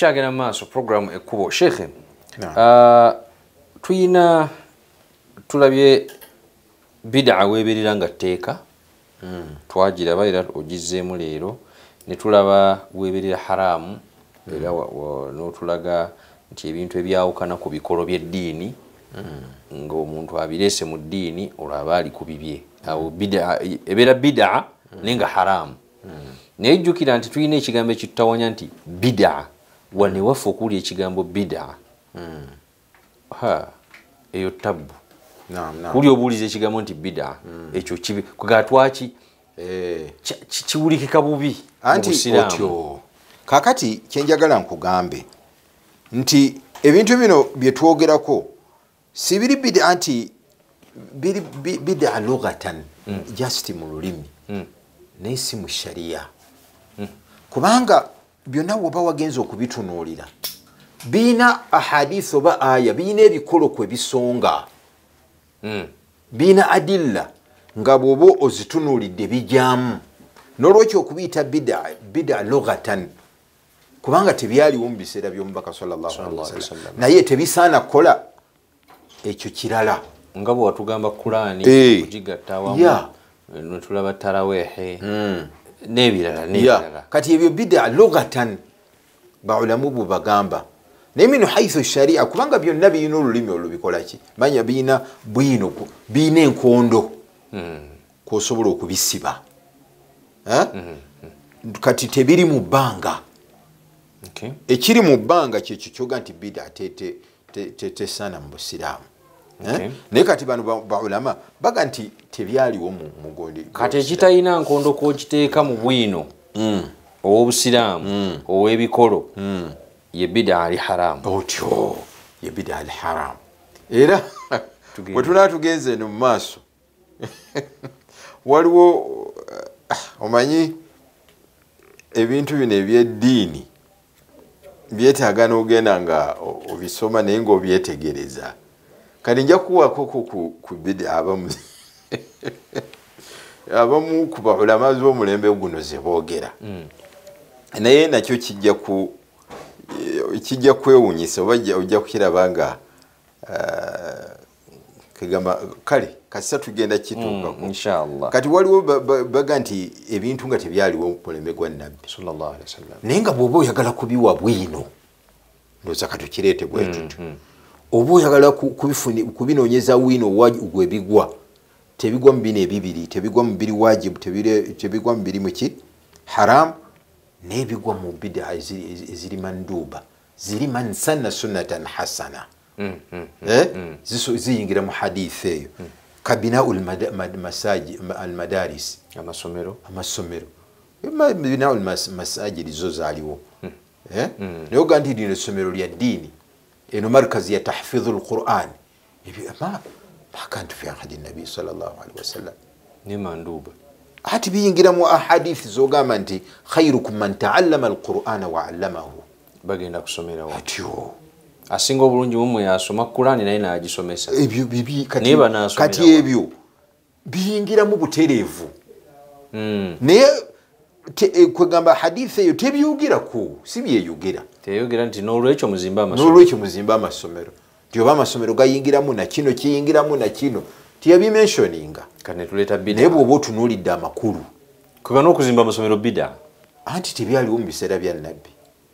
tukyagenda maaso program ekkubo Sheikh tuyina tulabye bid'a weberira nga teeka twagiraba era ogizzeemu leero ne tulaba weberira haramu era n'otulaga nti ebintu ebyawukana ku bikolo by'eddiini ng'omuntu abireese mu ddiini olaba ali ku bibye awo bid'a ebeera bid'a nenga haramu naye jjukira nti tulina ekigambo ekitutawanya nti bid'a wane waffe okuli ekigambo bid'a eyo tabbu kuli obuuliza ekigambo nti bid'a ekyo kibi kugatwaki kiwulikika bubi anti otyo kakati kyenjagala nkugambe nti ebintu bino bye twogerako si biri bid'a nti biri bid'a lughatan just mu lulimi naye si mu sharia kubanga byonna woba wagenza okubitunuulira biina ahadisi oba aya biina ebikolo kwe bisonga biina adilla nga bw'oba ozitunuulidde bijyamu n'olwekyo okubiyita bid'a lughatan kubanga tebyaliwo mu biseera by'omubaka sallallahu alaihi wasallam naye tebisaana kukola ekyo kirala nga bwe watugamba Qur'ani kugigatta awamu netulaba tarawehe n'ebirala kati ebyo bid'a lughatan baulamu bwe bagamba naye minu haithu sharia kubanga byonna birina olulimi olubikolaki manya birina bwino birina enkondo kwosobola okubisiba kati tebiri mu bbanga ekiri mu bbanga kyekyo kyoga nti bid'a tesaana mu busiraamu naye kati bano baulama baga nti tebyaliwo mu mugondi kati ekitalina nkondo kwokiteeka mu bwino ow'obusiraamu ow'ebikolo ye bid'a ali haramu otyo ye bid'a ali haramu era bwe tulaba tugenze eno mu maaso waliwo omanyi ebintu bino ebyeddiini byetaaga n'ogenda nga obisoma naye ng'obyetegereza kati nja kuwako ku bid'a abamu ku baulama z'omulembe guno ze boogera naye nakyo kijja kwewunyisa oba ojja kukiraba nga kegamba kale kasita tugenda kituukako inshallah kati waliwo baga nti ebintu nga tebyaliwo mu mulembe gwa nabbi sallallahu alaihi wasallam naye nga bw'oba oyagala kubiwa bwino ndowooza katukireete bwe tuti oba oyagala kubinoonyeza wino gwe bigwa tebigwa mu bino ebibiri tebigwa mu biri wajibu tebigwa mu biri muki haramu naye bigwa mu bid'a eziri manduba ziri man sanna sunnatan hasana ziyingira mu hadithi eyo kabinau almadaris amasomero binau almasajidi zo zaaliwo naye oga nti lino essomero lya ddiini eno markazi ya tahfidhu alquran ma kantu fi ahadi nabi sallallahu alaihi wasallam ni manduba ati biyingira mu ahadithi zogamba nti khairukum man ta'allama alqur'ana wa 'allamahu bagenda kusomera wa atyo asinga obulungi mumwe yasoma Qur'ani naye n'agisomesa ebyo bibi kati ebyo biyingira mu butereevu naye kwegamba hadithi eyo tebyogera si byeyogera teyogera nti n'olwekyo muzimba amasomero tioba amasomero gayingiramu nakino kiyingiramu nakino tiyabimensioninga kane tuleta bid'a naye bw'oba otunuulidde amakulu kwegana okuzimba amasomero bid'a anti tebyaliwo mu biseera bya nabbi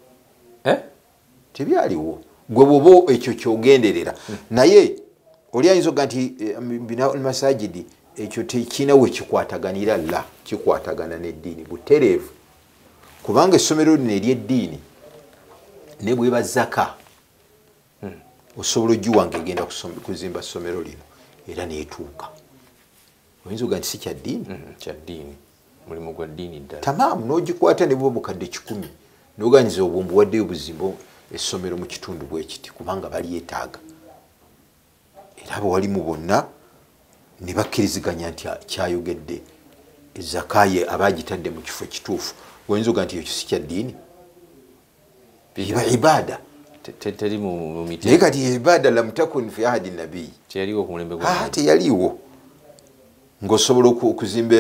tebyaliwo gwe bw'oba ekyo kyogenderera naye oli ayinza oga nti bina masajidi ekyo tekina we kikwataganira la kikwatagana n'eddiini butereevu kubanga essomero lino ery'eddiini ne bweba zaka osobola ogiwange egenda kuzimba ssomero lino era neetuuka oyinza oga nti si kyaddiini mulimu gwa ddiini ddala tamaamu n'ogikwata ne buba bukadde 10 n'oganyiza obwombu waddeyo buzimba essomero mu kitundu bwe kiti kubanga balyetaaga era abawalimu bonna ne bakkiriziganya nti kyayogedde ezakaye abagitadde mu kifo kituufu oyinza oga nti ekyo si kyaddiini iba ibada teri mu miti naye kati ibada lam takun fi ahadi nabii teyaliwo ku mulembe gwa teyaliwo ng'osobola okuzimba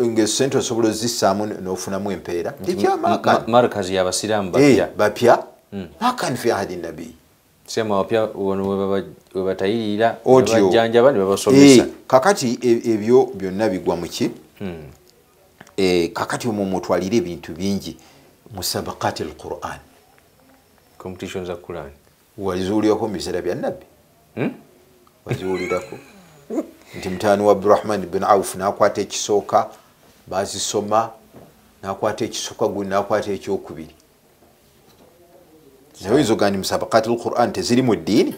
ng'essente osobola ozissaamu n'ofunamu empeera markazi y'abasiraamu bapya ma kan fi ahadi nabi sema wapya wono webatayirira Audio. bajjanjaba ne babasomesa kakati ebyo byonna bigwa muki kakati omwo mutwalire ebintu bingi musabaqati alquran competition za Quran waziwulirako mu biseera bya nabbi waziwulirako nti mutaani wa Abdurrahman bin Auf nakwata ekisooka bazisoma nakwata ekisooka gundi nakwata ekyokubiri naye oyinza ogamba musabaqati alquran teziri mu ddiini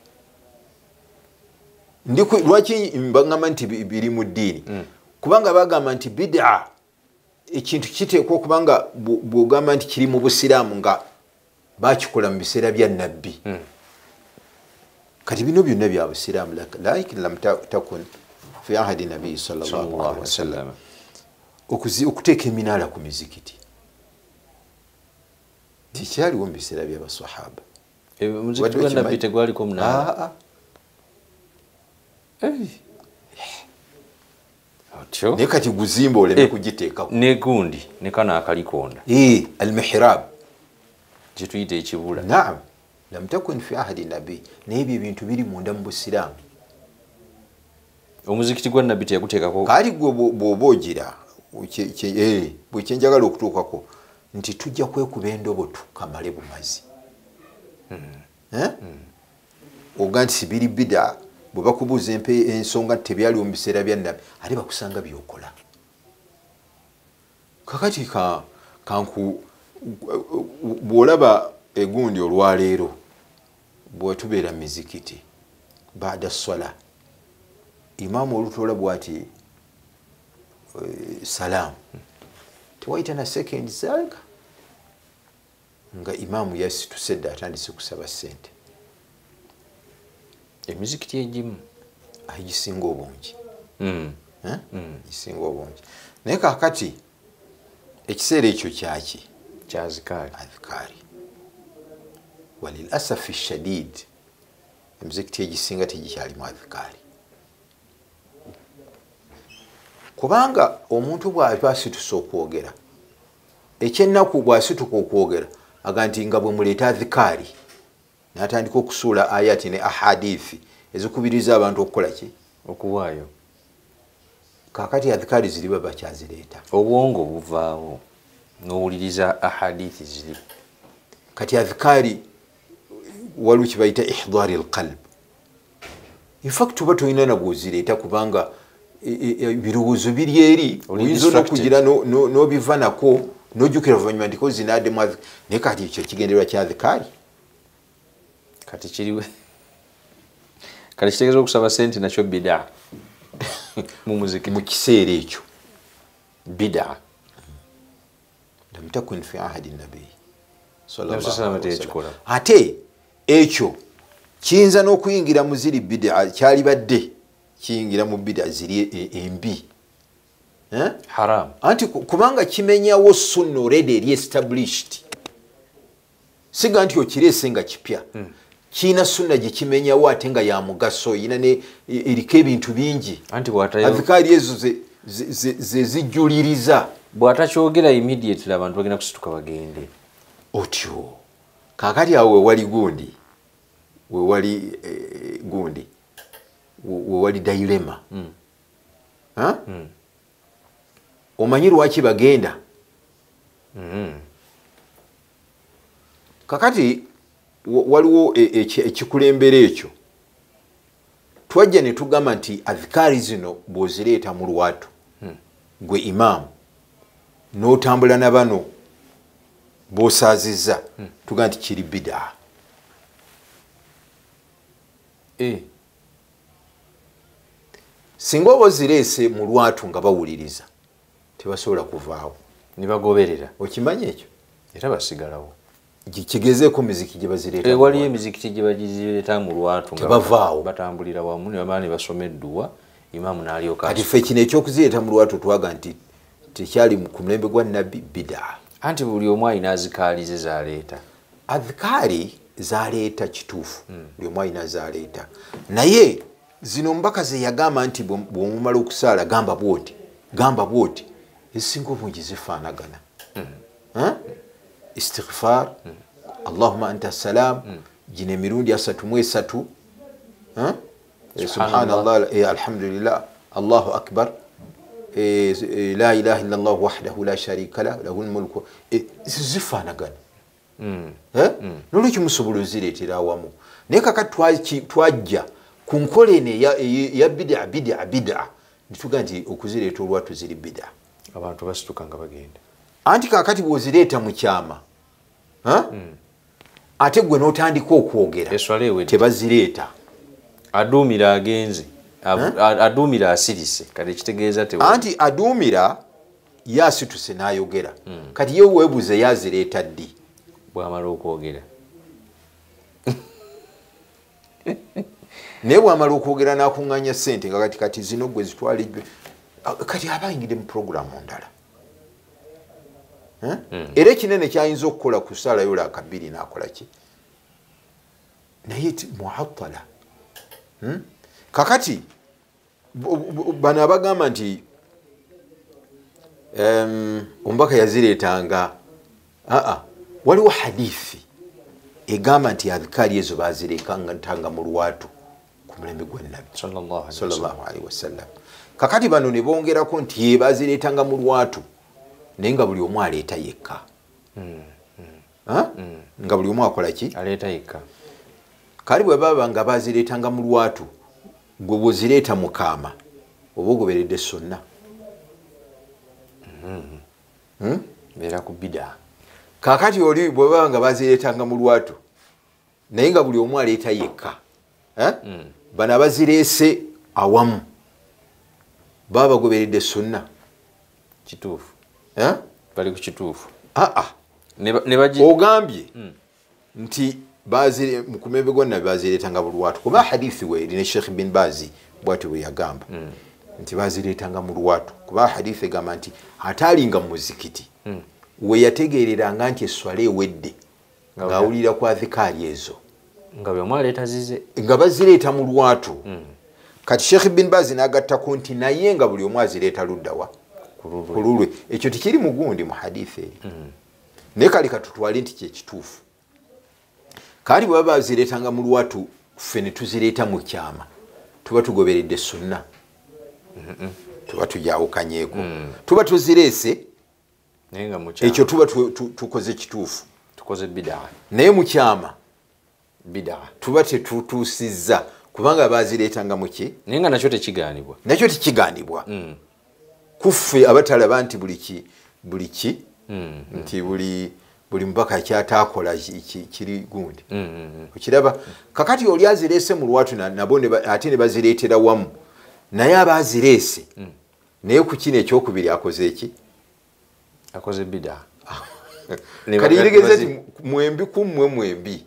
lwaki bagamba nti biri mu ddiini kubanga bagamba nti bid'a ekintu kiteekwa okubanga bwogamba nti kiri mu busiraamu nga bakikola mu biseera bya nabbi kati bino byonna bya busiraamu lakin lam takun fi ahadi nabii sallallahu alaihi wasallam okuteeka eminaala ku mizikiti tikyaliwo mu biseera by'abasahaba muzikiti gwa nabbi tegwaliko munaala atyo naye kati guzimba oleme kugiteekako negundi nekana akalikonda almihrab kyetuyita ekibula naam lam takun fi ahadi nabi naye ebyo ebintu biri munda mu busiraamu omuzikiti gwa nabbi teyaguteekako kaali gwe bw'oba ogira bwekyenjagala okutuukako nti tujja kwekuba endobo tukamale bumazi oga nti sibiri bida bwe bakubuuza ensonga tebyaliwo mu biseera bya nabbi ate bakusanga byokola kakati kanku bw'olaba egundi olwaleero bwetubeera mu mizikiti baada sola imaamu olutoola bwati salaamu tewayita na sekendi zaaga nga imaamu yasituse dda atandise kusaba ssente emizikiti egimu gisinga obungi gisinga obungi naye kakati ekiseera ekyo kyaki kyazikaali azikaari walil asafi shadid emizikiti egisinga tegikyalimu azikaari kubanga omuntu bw'aba asitusa okwogera ekyennaku bw'asituka okwogera aga nti nga bwe muleeta azikaari n'atandika okusuula ayati ne ahadithi ezikubiriza abantu okukola ki okuwaayo kakati azikaari ziri baba kyazireeta obwongo buvaawo n'owuliriza ahadithi ziri kati azikaari waliwo kibayita ihdaari alqalb infact tuba tolina nabwozireeta kubanga ebirowoozo biri eri oyinza n'okugira n'obiva nako n'ojjukira oluvannyuma nti kozinaddemu naye kati ekyo kigendererwa kya azikaari kati kiriwe kati kitegeeza okusaba sente nakyo bida mu muzikiti mu kiseera ekyo bida lam takun fi ahadi nabii ate ekyo kiyinza n'okuyingira mu ziri bida kyali badde kiyingira mu bida ziri embi haram anti kubanga kimenyawo sunna already eri established siga nti okireese nga kipya kiina sunna gye kimenyawo ate nga ya mugaso yina eriko ebintu bingi azikaari ezo ze zijjuliriza bw'atakyogera immediately abantu bagenda kusituka bagende otyo kakati awo wewali gundi wewali gundi wewali dilema omanyi lwaki bagenda kakati waliwo ekikulembera ekyo twajja ne tugamba nti azikaari zino bw'ozireeta mu lwatu gwe imaamu n'otambula na bano b'osaazizza tugamba nti kiri bidaa singa oba ozireese mu lwatu nga bawuliriza tebasobola kuvaawo nibagoberera okimanyi ekyo era basigalawo kigezeeko miziki gye bazireeta waliyo emizikiti gye bagizireeta mu lwatu tebavaawo batambulira wamu ne bamala ne basoma edduwa imaamu n'alyoka kati ffe kino ekyokuzireeta mu lwatu twaga nti tekyali ku mulembe gwa nabbi bidaa anti buli omu alina azikaali ze zaleeta azikaali zaleeta kituufu buli omu alina zaleeta naye zino mbaka ze yagamba nti bw'omumala okusaala gamba bwoti ezisinga obungi zifaanagana istighfar allahumma anta salam gino emirundi 33 subhanallah alhamdulillah allahu akbar la ilaha illallah wahdahu la sharika la lahu lmulku zifaanagana nolwekyo musobola ozireetera awamu naye kakati twajja ku nkola eno ya bida nituga nti okuzireeta olwatu ziri bida abantu basituka nga bagenda anti kakati bwozireeta mu kyama ate gwe n'otandika okwogera tebazireeta aduumira agenze aduumira asirise kati kitegeeza anti aduumira yasituse n'ayogera kati ye weebuuze yazireeta ddi bwamala okwogera naye bwamala okwogera n'akuŋŋaanya ssente nga kati zino gwe zitwaliddwe kati aba ayingidde mu puroguramu ndala era ekinene kyayinza okukola ku ssaala yolaka 2 n'akola ki naye muhattala kakati bano abagamba nti omubaka yazireetanga waliwo hadithi egamba nti adhikaari ezo bazireetanga mu lwatu ku mulembe gw'ennabbi sallallahu alaihi wasallam kakati bano ne bongerako nti ye bazireetanga mu lwatu naye nga buli omu aleeta yekka nga buli omu akola ki aleeta yekka kali bwe baba nga bazireetanga mu lwatu gwe bwozireeta mu kaama oba ogoberedde sonna beera ku bida kakati oli bwe baba nga bazireetanga mu lwatu naye nga buli omu aleeta yekka bano abazireese awamu baba bagoberedde sonna kituufu bali ku kituufu ogambye nti ku mulembe gwonna bazireetanga mu lwatu kuba hadithi we ne Sheikh bin Bazi bwati bwe yagamba nti bazireetanga mu lwatu kuba hadithi egamba nti ataalinga mu muzikiti we yategeereranga nti esswala ewedde ng'awulira ku adhikaari ezo nga bwe mwaleeta zize nga bazireeta mu lwatu kati Sheikh bin Bazi n'agattako nti naye nga buli omu azireeta luddawa ku lulwe ekyo tikiri mugundi mu hadithi eri naye kale katutwale nti kyekituufu kali bwe baba bazireetanga mu lwatu ffe ne tuzireeta mu kyama tuba tugoberedde sunna tuba tujawukanyeeko tuba tuzireese ekyo tuba tukoze kituufu tukoze bidaa naye mu kyama bidaa tuba tetutuusizza kubanga bazireetanga muki naye nga nakyo tekigaanibwa nakyo tekigaanibwa kuffe abatalaba nti buli ki nti buli mubaka kyataakola kiri gundi okiraba kakati oli azireese mu lwatu nabo ate ne bazireetera wamu naye abazireese naye ku kino ekyokubiri akoze eki akoze bidaa kati yirigeze ti mwembi kummwe mwembi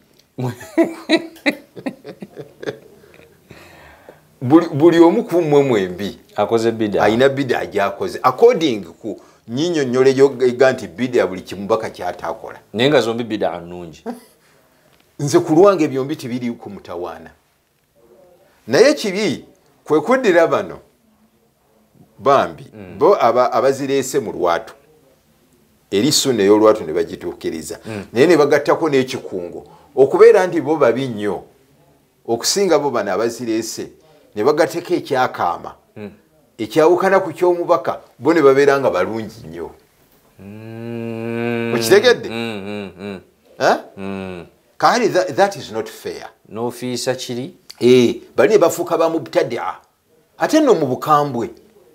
buli omu kummwe mwembi akoze bidaa ayina bidaa gyakoze according ku nyinyonnyole yoga nti bidaa buli kimubaka kyataakola naye nga zombi bidaa nnungi nze ku lwange byombi tibiri ku mutawaana naye kibi kwe kuddira bano bambi bo abazireese mu lwatu eri sunna ey'olwatu ne bagituukiriza naye ne bagattako n'ekikungo okubeera nti bo babi nnyo okusinga bo bano abazireese ne bagatteko ekyakaama ekyawukana ku ky'omubaka bo ne babeera nga balungi nnyo okitegedde kale that is not fair n'ofiisa kiri bali ne bafuuka ba mubtadia ate nno mu bukambwe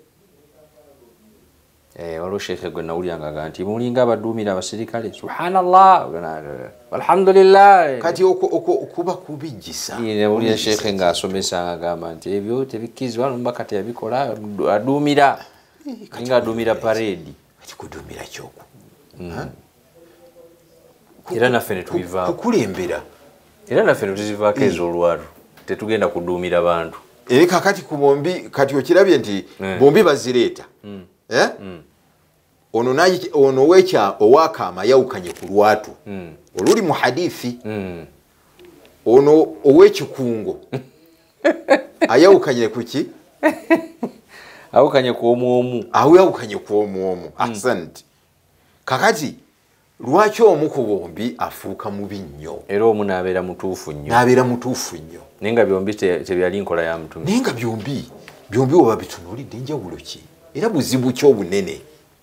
waliwo sheekhe gwe nawulyanga nti mulinga abaduumira abasirikale subhanallah alhamdulillah kati okuba kubijjisa nawulya sheekhe ng'asomesa agamba nti ebyo tebikkizibwa nomubaka teyabikola aduumira nga aduumira pareedi kati kuduumira kyoku era naffe netubivaako kukulembera era naffe netuzivaako ez'olwalu tetugenda kuduumira bantu kakati ku bombi kati okirabye nti bombi bazireeta ono owakaama yawukanye ku lwatu oluli mu hadithi ono ow'ekikungo ayawukanye kuki awukanye ku omwomu awawukanye ku omwomu ahsant kakati lwaki omu ku bombi afuuka mubi nnyo era omu n'abeera mutuufu nnyo n'abeera mutuufu nnyo naye nga byombi tebyali nkola ya Mutume naye nga byombi oba bitunuulidde enjawulo ki era buzibu ki obunene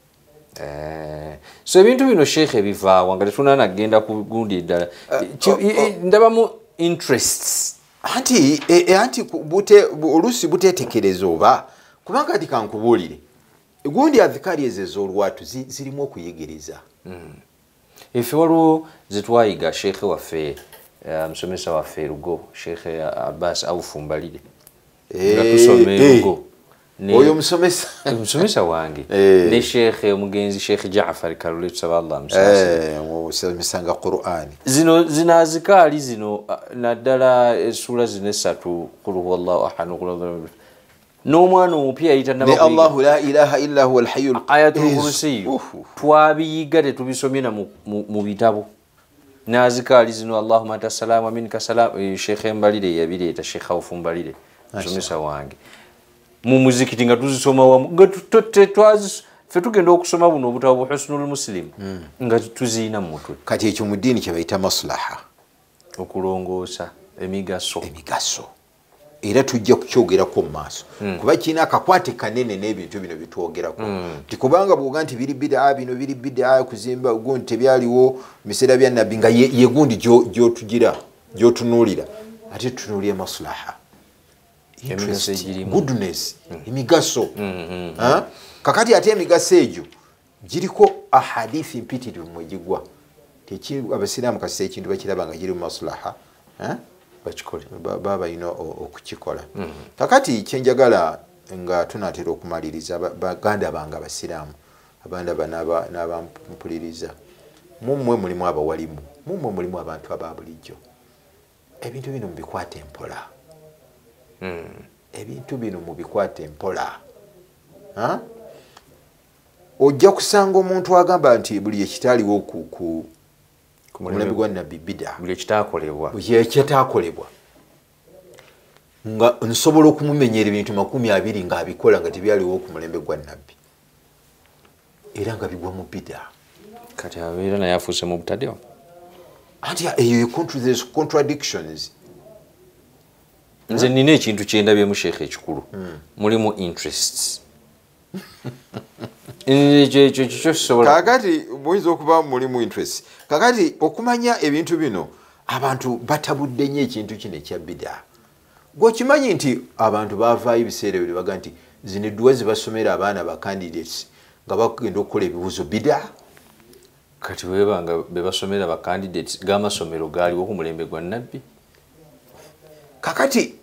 so ebintu bino sheekhe bivaawa nga tetunana kgenda ku gundi eddala ndabamu interests anti oluusi buteetekereza oba kubanga ati kankubuulire gundi azikaali ezo ez'olwatu zirimu okuyigiriza ife waliwo zetwayiga sheekhe waffe musomesa waffe Rugo Sheekhe Abbas Aufumbalire nga tusoma Rugo oyo musomesa wange ne sheekhe omugenzi Sheekhe Jaafar Karule tusaba Allah musomesanga Qur'ani zino azikaali zino naddala essula zino essatu qul huwallahu ahad n'omwana omupya yayita ne Allahu la ilaha illa huwa al-hayyul ayatul kursi twabiyiga tetubisomye na mu bitabo nazikaali zino Allahumma anta salamu minka salam Sheekhe Mbalire yabireeta Sheekhe Aufumbalire musomesa wange mu muzikiti nga tuzisoma wamu nga ffe tugenda okusoma buno obutabo bu Husnul Muslim nga tuziina mu mutwe kati ekyo mu ddiini kye bayita maslaha okulongoosa emigaso era tujja kukyogerako mu maaso kuba kirina akakwate kanene n'ebintu bino bitwogerako tikubanga bwoga nti biri bidaa kuzimba gundi tebyaliwo mu biseera bya nabbi nga ye gundi gyotunuulira ate tutunuulire maslaha goodness emigaso kakati ate emigaso egyo giriko ahadithi mpitirivu mwegigwa abasiraamu kasita ekintu bakiraba nga giri mu maslaha baba balina okukikola kakati kyenjagala nga tunatera okumaliriza baganda bange abasiraamu abandaba n'abampuliriza mumwe mulimu abawalimu mumwe mulimu abantu ababulijjo ebintu bino mubikwate empola ebintu bino mubikwate empola ojja kusanga omuntu agamba nti buli ekitaliwo ku mulembe gwa nabbi bida buli ekitaakolebwa nga nsobola okumumenyera ebintu 20 nga abikola nga tebyaliwo ku mulembe gwa nabbi era nga bigwa mu bida kati abeera naye afuuse mu butaddewa anti eyo contradictions nze nina ekintu kyendabyemu sheekhe ekikulu mulimu interests kakati muyinza okuba mulimu interest kakati okumanya ebintu bino abantu batabudde nnyo ekintu kino ekya bida gwekimanyi nti abantu bavaayo ebiseera bino baga nti zino edduwa zibasomera abaana ba candidates nga bagenda okukola ebibuuzo bida kati webanga bebasomera ba candidates g'amasomero gaaliwo ku mulembe gwa nabbi kakati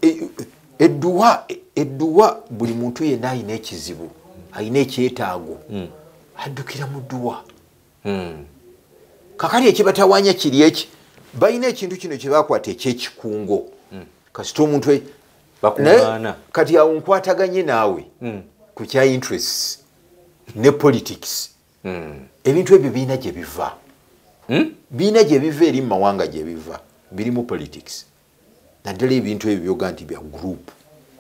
edduwa buli muntu yenna ayina ekizibu ayina ekyetaago addukira mu dduwa kakati ekibatawanya kiri eki balina ekintu kino kyebakwata ekyekikungo kasita omuntu bakuŋŋaana kati awo nkwataganye naawe ku kya interests ne politics ebintu ebyo biina gye biva biina gye biva eri mu mawanga gye biva birimu politics naddala ebintu ebyo byoga nti bya group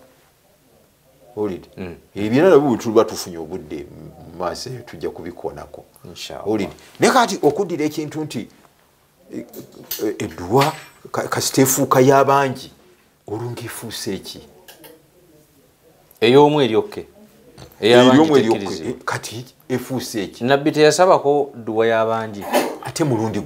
olid ebyona nabyo bwetuba tufunye obudde mu maaso eyo tujja kubikoonako olid naye kati okuddira ekintu nti edduwa kasita efuuka y'abangi olunga efuuse eki ey'omu eryokke ey'omu kati efuuse eki nabbi teyasabako dduwa y'abangi ate mulundi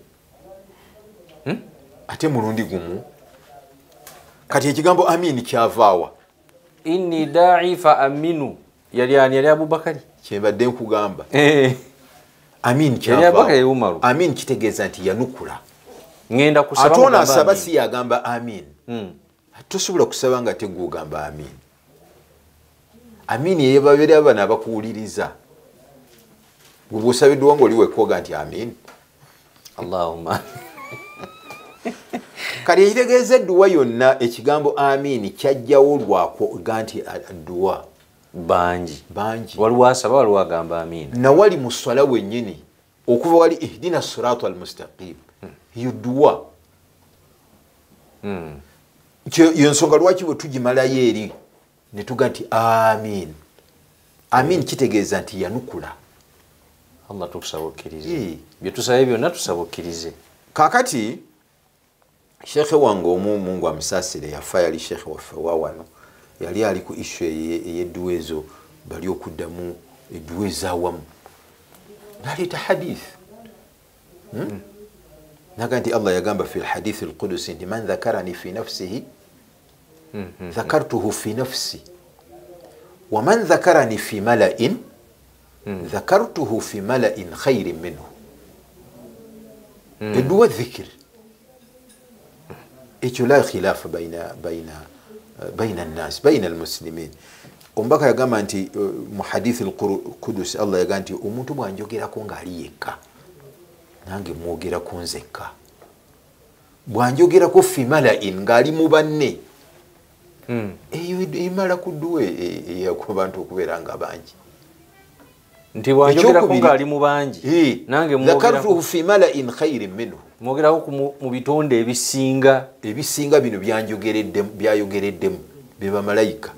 gumu kati ekigambo amin kyavaawa inni da'i fa aminu yali ani yali Abubakari kyembadde nkugamba amin kyavaawa amin kitegeeza nti yanukula ngenda kusaba ate ono asaba si yagamba amin tosobola kusaba nga tegugamba amin amin yebabeera abana abakuwuliriza gwe bw'osabiddwa nga oli wekwoga nti amin Allahumma kati ekitegeeza edduwa yonna ekigambo amin kyajjawo lwakoga nti adduwa bangi waliwo asaba waliwo agamba amin nawali mu swala wennyini okuva wali ihdina sirata almustaqim yo dduwa yensonga lwaki bwe tugimalayo eri ne tuga nti amin kitegeeza nti yanukula Allah tukusabukirize byetusabe byonna tusabukirize. Kakati shekhe wange omu Mungu amusasire yafa yali shekhe waffe wa wano yali ali ku issue ey'edduwa ezo bali okuddamu edduwa ezaawamu naleeta hadith naga nti Allah yagamba fi lhadithi alqudusi nti man dhakarani fi nafsihi dhakartuhu fi nafsi waman dhakarani fi mala'in dhakartuhu fi mala'in khairin minhu. edduwa dhikr ekyo la khilafa baina nnas baina almuslimin. Omubaka yagamba nti mu hadithi alqudusi Allah yagamba nti omuntu bwanjogerako ngaali yekka nange mwogerako nzekka, bwanjogerako fi mala'in ngaali mu banne eyo emala ku dduwa eyakubantu okubeera nga bangi. Nti bwanjogerako ngaali mu bangi nange dhakartuhu fi mala'in khairin minhu, mwogerako mu bitonde ebisinga bino byayogereddemu be bamalayika.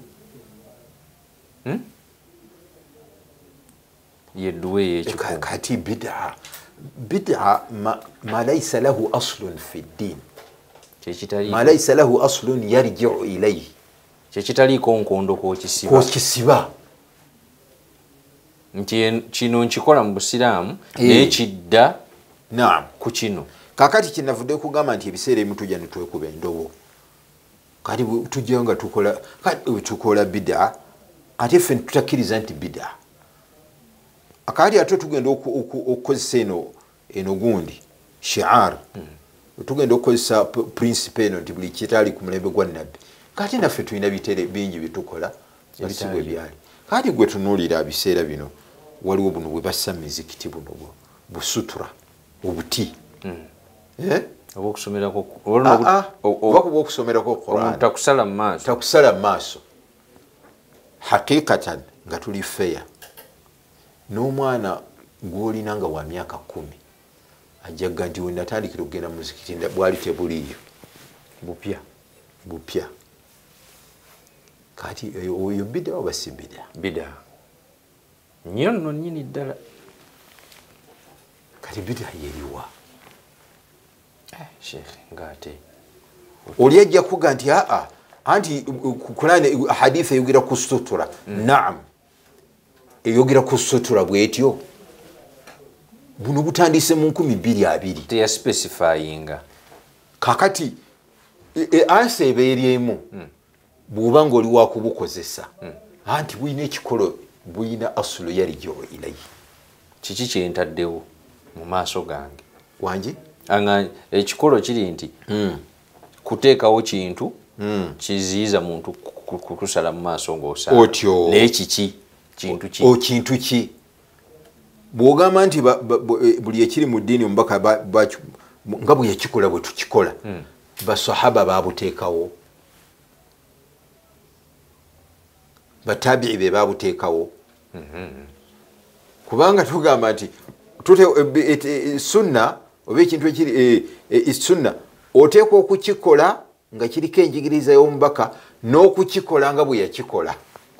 Yedduwa ey'ekikumu. Kati bid'a ma laysa lahu aslun fi ddin, ma laysa lahu aslun yarji'u ilayhi, kyekitaliiko nkondo kwokisiba nti kino nkikola mu busiraamu naye kidda ku kino. Kakati kinavudde kugamba nti ebiseera ebimu tujja ne twekuba endobo kati tujja nga tukola bid'a ate ffe tutakkiriza nti bid'a. Akati ate tugenda okukozesa eno gundi shi'ar, tugenda okukozesa principe eno nti buli kitali ku mulembe gwa nabbi. Kati naffe tulina bitere bingi byetukola bisibwe byali. Kati gwe tunuulira ebiseera bino waliwo buno bwe bassa mizikiti buno busutura obuti okusomeraku Qur'an takusala mu maaso hakikatan nga tuli feya. N'omwana gw'olina nga wa myaka 10 ajjaga nti wenatandikira okugenda mu muzikiti bwali tebuliyo bupya. Kati oyo bid'a oba si bid'a nnyo nno nnyini ddala. Kati bid'a yeriwa shekhe ng'ate oli ajja kuga nti anti Qur'an hadithi eyogera ku sutura. Naam, eyogera ku sutura bwetyo. Buno butandise mu 2020 teyaspecifyinga. Kakati ansi ebeeryemu bw'oba nga oli wakubukozesa anti buyina ekikolo buyina asulu yarji'u ilayhi. Kiki kyentaddewo mu maaso gange wangi ekikolo kiri nti kuteekawo kintu kiziyiza muntu kutusala mu maaso ng'osala otyo naye kiki kintu ki bw'ogamba nti buli ekiri mu ddiini omubaka nga bwe yakikola bwe tukikola basahaba babuteekawo, batabi'i be babuteekawo. Kubanga tugamba nti sunna oba ekintu ekiri sunna oteekwa okukikola nga kiriko enjigiriza y'omubaka n'okukikola nga bwe yakikola.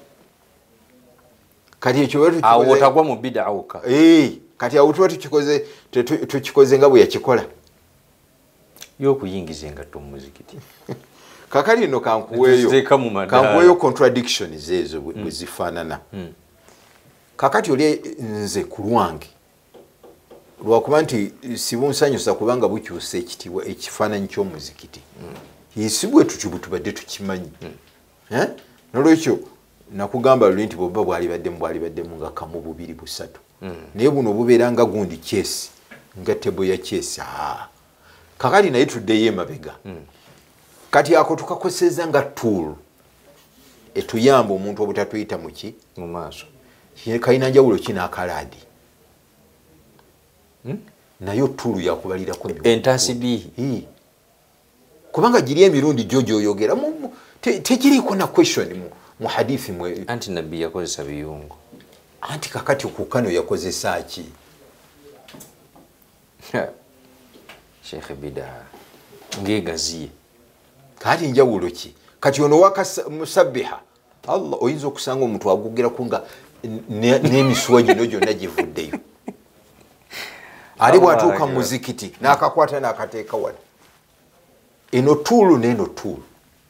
Kati ekyo awo otagwa mu bid'a awuka. Kati awo tuba tukikoze nga bwe yakikola y'okuyingiza engatto mu muzikiti. Kakali nno kankuweeyo contradictions ezo bwe zifaanana. Kakati oli nze ku lwange lwakuba nti sibunsanyusa kubanga bukyusa ekifaananyi ky'omuzikiti. Si bwe tutyo bwe tubadde tukimanyi. Nolwekyo nakugamba luli nti bwoba bwali baddemu nga 1 2 3 naye buno bubeera nga gundi kyesi nga tebo ya kyesi. Kakati naye tuddeyo emabega. Kati ako tukakozesa nga tool etuyamba omuntu obutatuyita muki mu maaso. Kalina njawulo kinaakalaadi nayo tool yakubalirako entasibihi kubanga giri emirundi gyoyogera tekiriiko na question mu hadithi mwe anti nabbi yakozesa biyungu anti kakati okukano yakozesa ki Sheikh bid'a ngegaziye. Kati njawulo ki kati ono wakamusabbiha Allah oyinza okusanga omuntu agugera kunga n'emiswa gino gyonna givuddeyo ali bwatuuka mu muzikiti n'akakwata n'akateeka wala eno tuulu n'eno tuulu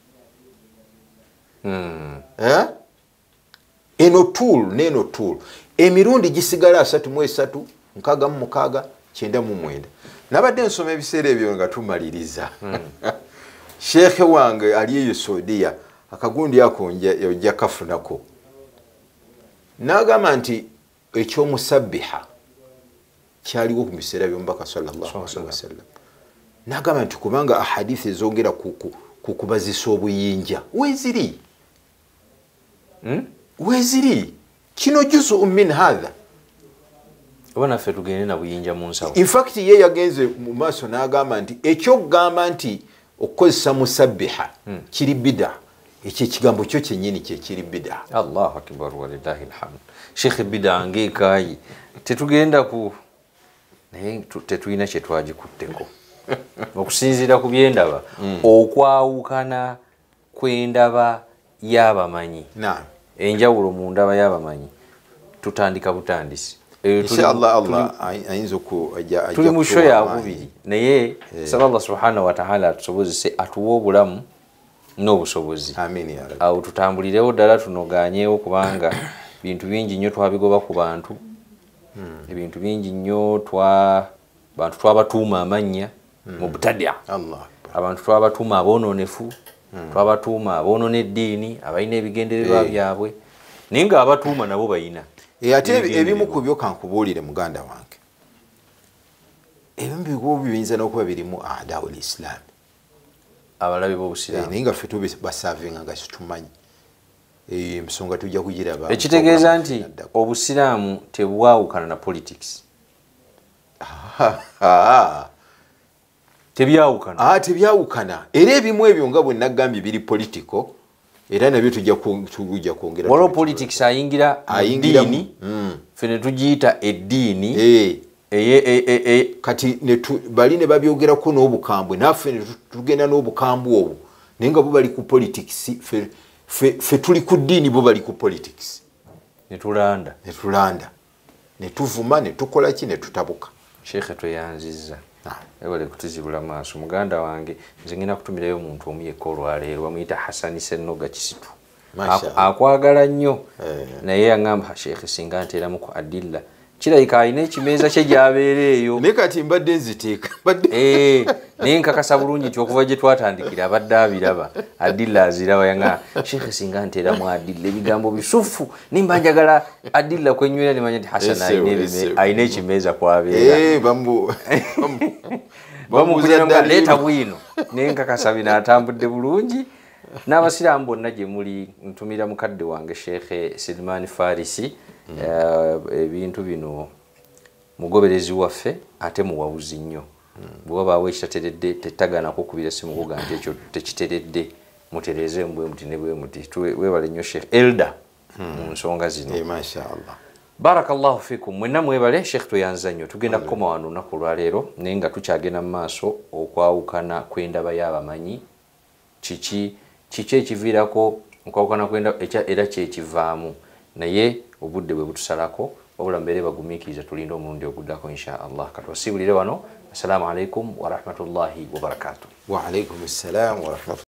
eno tuulu n'eno tuulu emirundi gisigala 33 6 9 nabadde nsoma ebiseera ebyo nga tumaliriza sheekhe wange ali eyo Saudiya akagundi ako ojja kafunako n'agamba nti ekyomusabbiha kyaliwo ku biseera by'omubaka sallallahu alaihi wasallam n'agamba nti kubanga ahadithi ezongera kukubazisa obuyinja weziri kino juzu min hadha obona ffe tugende na buyinja mu nsawo in fact ye yagenze mu maaso n'agamba nti ekyokugamba nti okukozesa musabbiha kiri bida ekyo ekigambo kyo kyennyini kyekiri bida. Allahu akbar walillahi alhamd. Sheikh bida ngekayi tetugenda ku naye tetulina kye twagikutteko okusinziira ku byendaba okwawukana kw'endaba y'abamanyi enjawulo mu ndaba y'abamanyi tutandika butandisi inshallah Allah ayinza okujja tuli mu show ya kubiri naye saba Allah subhanahu wa ta'ala atusobozese atuwa obulamu n'obusobozi amin ya rabbi awo tutambulirewo ddala tunogaanyeewo kubanga bintu bingi nnyo twabigoba ku bantu ebintu bingi nnyo bantu twabatuuma amannya mu butadia abantu twabatuuma aboononefu twabatuuma aboonona eddiini abalina ebigendererwa byabwe naye nga abatuuma nabo balina ate ebimu ku byo kankubuulire muganda wange ebimu bigo biyinza n'okuba birimu adawu lislam abalabi b'obusiraamu naye nga ffe tubasavinga nga situmanyi ensonga tujja kugiraba ekitegeeza nti obusiraamu tebwawukana na politics tebyawukana era ebimu ebyo nga bwe nagambye biri political era nabyo tujja kwongera waliwo politics ayingira ddiini ffe ne tugiyita eddiini kati bali ne babyogerako n'obukambwe naffe ne tugenda n'obukambwe obwo naye nga bo bali ku politics ffe tuli ku ddiini bo bali ku politics netulanda netuvuma netukola ki netutabuka. Sheikh tweyanziza ewale kutuzibula maaso muganda wange nze ngenda kutumirayo omuntu omu yekka olwaleero bamuyita Hasani Ssennoga Kisitu akwagala nnyo naye yaŋŋamba Sheikh singa nteeramu ku adilla kirayika alina ekimeeza kye gy'abeera eyo naye kati mbadde nziteeka naye nkakasa bulungi nti okuva gye twatandikira abadde abiraba adilla aziraba yaŋŋamba Sheikh singa nteeramu adilla ebigambo bisufu nimba njagala adilla kwenywera nemanya nti Hasan alina ekimeeza kwabeera bamukugera leeta bwino naye nkakasa bino atambudde bulungi. N'abasiraamu bonna gye muli ntumira mukadde wange Sheikh Silman Farisi ebintu bino mugoberezi waffe ate muwawuzi nnyo bw'obaawo ekitateredde tetagana kukubira simu kuga nti ekyo tekiteredde mutereeze mbwe muti ne bwe muti weebale nnyo Sheikh Elda mu nsonga zino mashaallah. Barakallahu fikum mwenna mwebale. Sheikh tuyanza nnyo tugenda kukoma wano olunaku lwaleero naye nga tukyagenda mu maaso okwawukana kw'endaba y'abamanyi kiki ekiviirako okwawukana kw'endaba era kyekivaamu naye obudde bwe butusalako wabula mbeere bagumiikiriza tulinde omulundi oguddako insha Allah. Kati wasiibulire wano. Assalamu alaikum wa rahmatullahi wa barakatuh. Wa alaikum assalam wa rahmatullahi